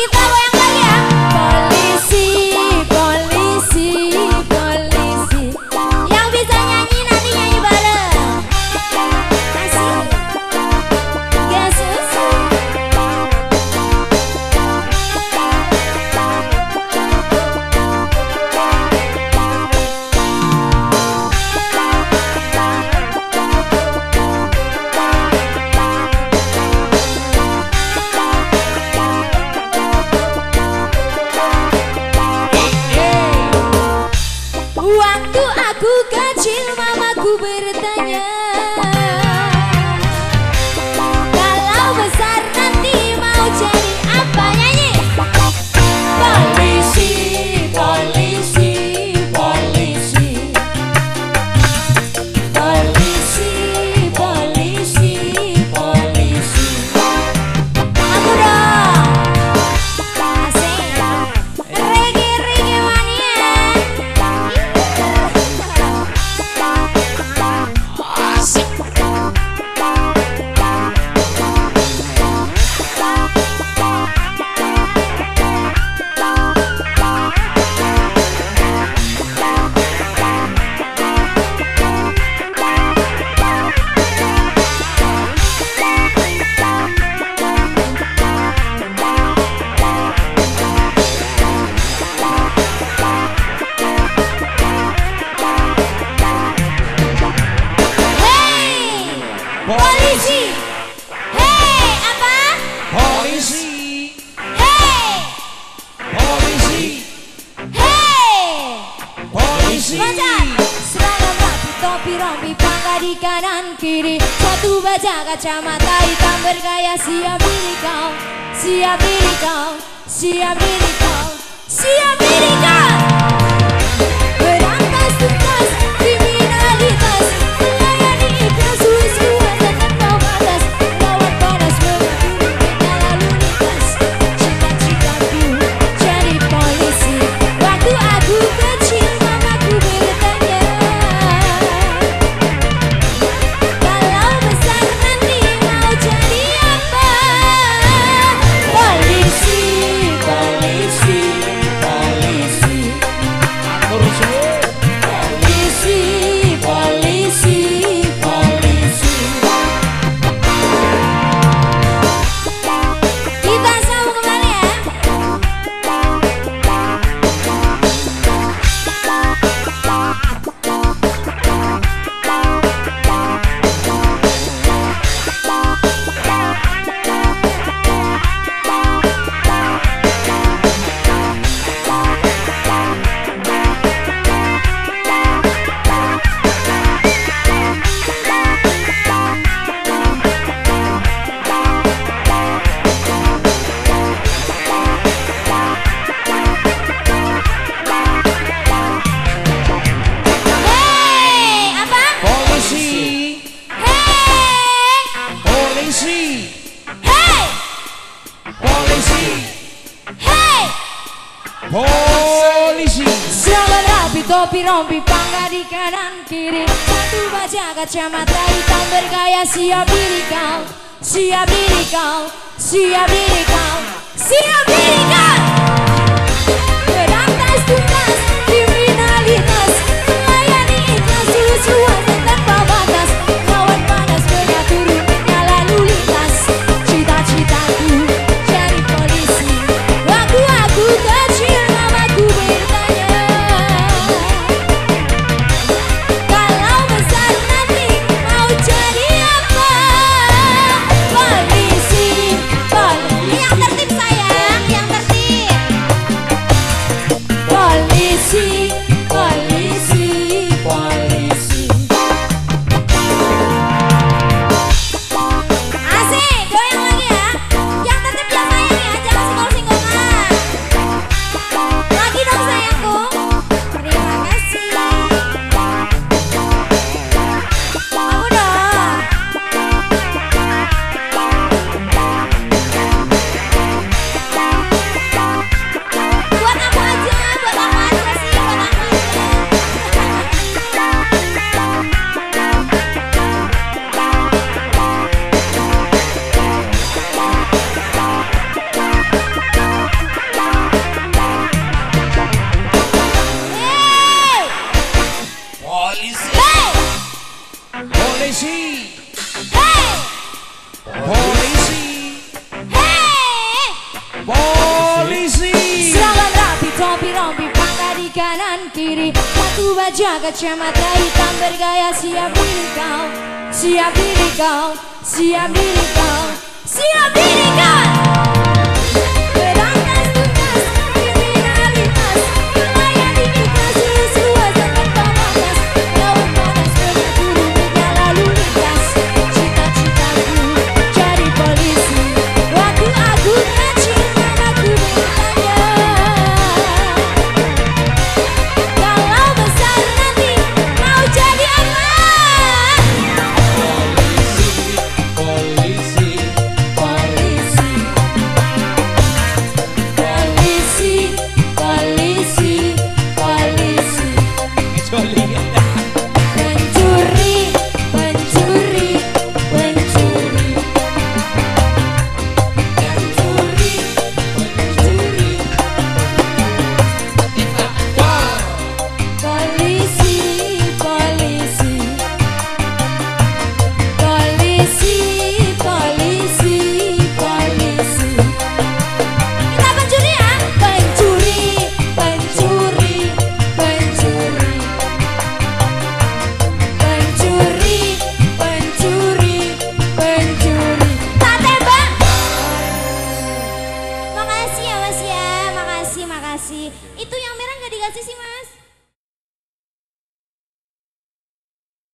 kita goyang lagi ya. Polisi, polisi, polisi. Yang bisa nyanyi nanti nyanyi bareng. Asik. Yesus. Waktu aku kecil mamaku bertanya, kalau besar nanti mau jadi apa? Nyanyi. Polisi, polisi, polisi. Polisi, polisi, polisi. Aku dong. Asik. Reggae, reggae mania. Polisi, hey apa? Polisi, Hey, polisi, hey. polisi. Baca, seragam rapi, topi rompi, pangkat di kanan kiri, sepatu baja kacamata hitam bergaya. Siap diri kau, siap diri kau, siap diri kau, siap diri kau. Berantas tuntas kriminalitas, melayani ikhlas usuan dan tanpa batas, lawan panas mengatur lalu lintas. Cita-citaku jadi polisi. Waktu aku kecil mamaku bertanya, kalau besar nanti mau jadi apa? Polisi, polisi, polisi. Terus Polisi, polisi, polisi. Kita sambung kembali ya. Hey, apa? polisi, Hey, polisi, hey, polisi, hey. polisi. Seragam rapi, topi rompi, pangkat di kanan kiri, sepatu baja kacamata hitam bergaya. Siap diri kau, siap diri kau, siap diri kau, siap diri kau. Berantas tuntas kriminalitas, melayani ikhlas usuan dan tanpa batas, lawan panas mengatur dunia lalu lintas. Cita-citaku jadi polisi. Waktu aku kecil mamaku bertanya, kalau besar nanti mau jadi apa? Polisi, polisi. Yang tertib sayang, yang tertib. Polisi. Polisi. Hey, Polisi. hey. Polisi. Seragam rapi, topi rompi, pangkat di kanan kiri. Satu baja kacamata hitam bergaya, siap diri kau, siap diri kau, siap diri kau, siap diri kau. Berangkas tugas, kriminalitas, melayani migrasi, suasana tanpa batas. Laut panas berguru menyala lalu lintas. Cita-citaku jadi polisi. Waktu aku kecil mamaku bertanya, kalau besar nanti mau jadi apa? Polisi. Polisi, polisi, polisi, polisi. Joli.